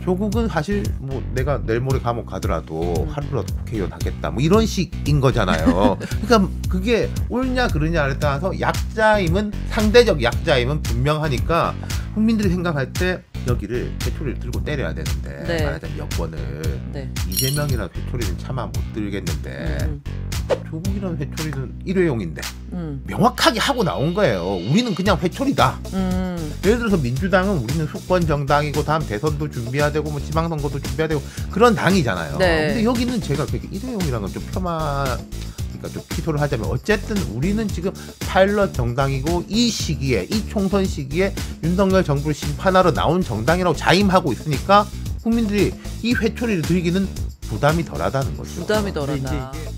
조국은 사실 뭐 내가 내일 모레 감옥 가더라도 하루라도 국회의원 하겠다 뭐 이런 식인 거잖아요. 그러니까 그게 옳냐 그르냐를 따라서 약자임은 상대적 약자임은 분명하니까 국민들이 생각할 때 여기를 회초리를 들고 때려야 되는데 네. 말하자면 여권을 네. 이재명이라는 회초리는 차마 못 들겠는데 조국이라는 회초리는 일회용인데 명확하게 하고 나온 거예요. 우리는 그냥 회초리다. 예를 들어서 민주당은 우리는 수권 정당이고 다음 대선도 준비해야 되고 뭐 지방선거도 준비해야 되고 그런 당이잖아요. 네. 근데 여기는 제가 그렇게 일회용이라는 건 좀 그러니까 좀 피소를 하자면 어쨌든 우리는 지금 파일럿 정당이고 이 시기에 이 총선 시기에 윤석열 정부를 심판하러 나온 정당이라고 자임하고 있으니까 국민들이 이 회초리를 들기는 부담이 덜하다는 거죠. 부담이 근데 덜하다. 이제 이게